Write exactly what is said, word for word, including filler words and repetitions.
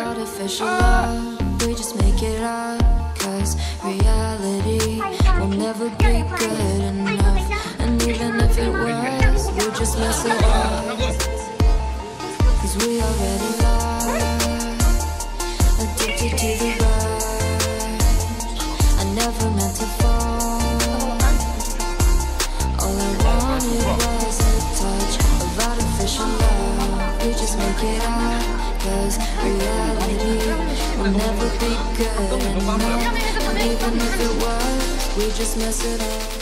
artificial love, we just make it up. Cause reality will never be good enough. And even if it was, we just mess it up. Cause we already lost, addicted to the rush. I never meant to fall. All I wanted was a touch of artificial love. We just make it up. Cause reality will never be good enough. And even if it was, we just mess it up.